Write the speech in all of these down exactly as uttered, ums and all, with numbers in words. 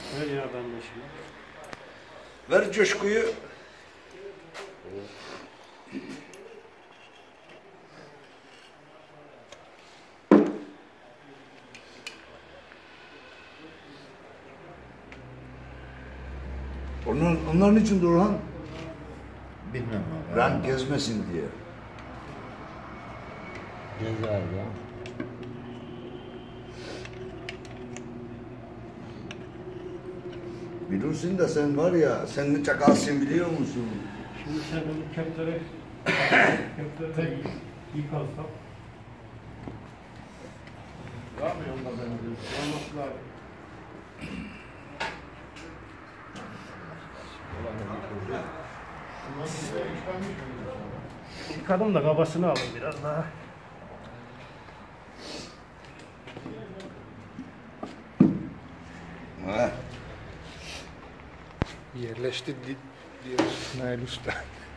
Ver ya ben de şimdi. Ver coşkuyu. Onlar, onların için Durhan. Bilmem abi. Rank gezmesin diye. Gezer ya. Bilirsin de sen var ya, sen ne çakalsın biliyor musun? Şimdi sen bu kepleri kepleri yıkarsan yapmıyorum da ben de. Yanması lazım. Yıkadım da kabasını alayım biraz daha. Ha. Yerleşti di diyoruz Nail Usta.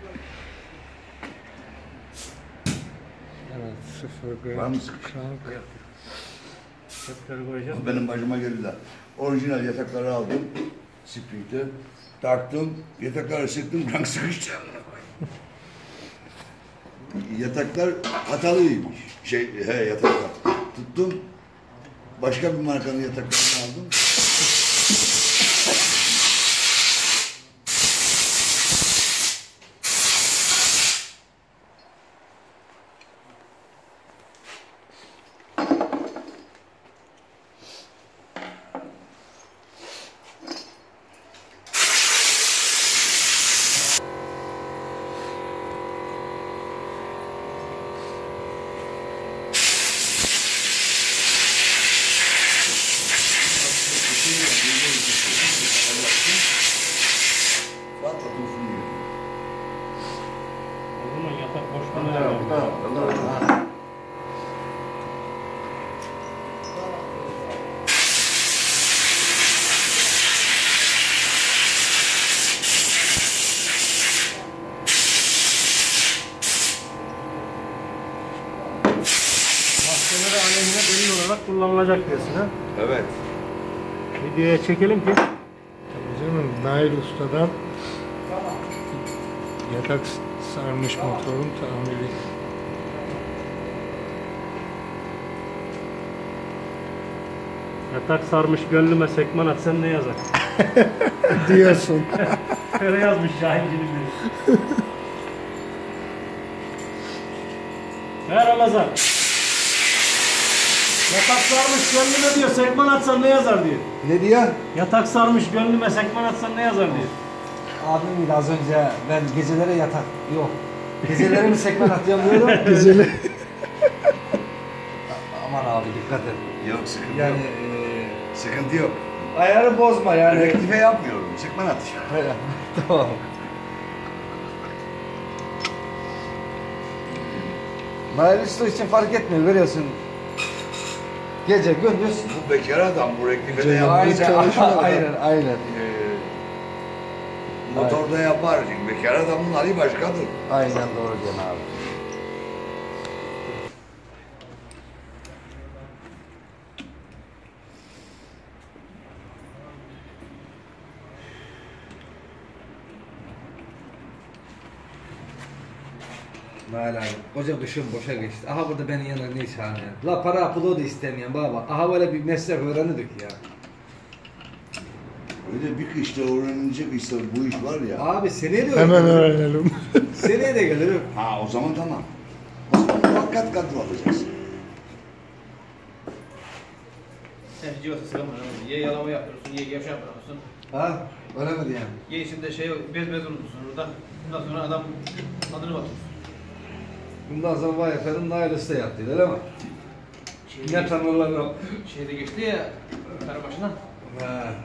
Evet, sıfır Var gram mı sıkış? krank. Kepleri koyacağız. Benim başıma geldi de. Orijinal yatakları aldım. Spring'de. Taktım. Yatakları sıktım. Rank sıkıştı. Yataklar hatalıymış. Şey, he yataklar. Tuttum. Başka bir markanın yataklarını aldım. Patladım suyu. O zaman yatak boş bana Tamam, tamam, tamam. Mahkemeleri aleyhine delil olarak kullanılacak diyorsun ha? Evet. Videoya çekelim ki. Tabii canım, Nail Usta'dan yatak sarmış motorun tamiri. Yatak sarmış gönlüme sekman atsan ne yazar? Diyorsun. Öyle yazmış Şahinci'nin biri. He Ramazan. Yatak sarmış gönlüme diyor, sekman atsan ne yazar diyor. Ne diyor? Yatak sarmış gönlüme, sekman atsan ne yazar diyor. Abim gibi az önce ben gecelere yatak yok. Geceleri mi sekmen atıyorum diyordum. Güzel. Aman abi dikkat et. Yok sıkıntı Yani yok. e, Sıkıntı yok. ayarı bozma yani. Rektife yapmıyorum. Sıkman atış. Tamam. Nail Usta için fark etmiyor görüyorsun. Gece gündüz. Bu bekar adam bu rektife de Aynen. yapar. Aynen, çalışıyor. aynen, aynen. Ee, motorda yapar. Çünkü bekar adamın hali başkadır. Aynen doğru diyorsun abi. Nail abi, koca kışın boşa geçti. Aha burada beni yanına ne çağırıyor? La para pulu da istemeyen baba. Aha böyle bir meslek öğrenirdik ya. Öyle bir kışta öğrenilecek işte bu iş var ya. Abi seneye de Hemen öğrenirim. öğrenelim. Seneye de gelirim. Ha o zaman tamam. O zaman muhakkak kadro alacaksın. Sen civata sıkamıyorsun. Ye yalama yapıyorsun, ye gevşek yapıyorsun. Ha? Öyle mi diyeyim? Ye içinde şey bez bez unutursun orada. Bundan sonra adam adını batırır. Bundan sonra vay efendim Nail Usta yaptı öyle mi? Şeyde, Ne tanırlar o? şeyde geçti ya, karabaşına. Ha.